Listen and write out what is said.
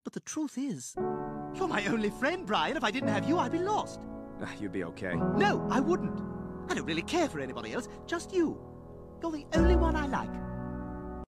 But the truth is, you're my only friend, Brian. If I didn't have you, I'd be lost. You'd be okay. No, I wouldn't. I don't really care for anybody else, just you. You're the only one I like.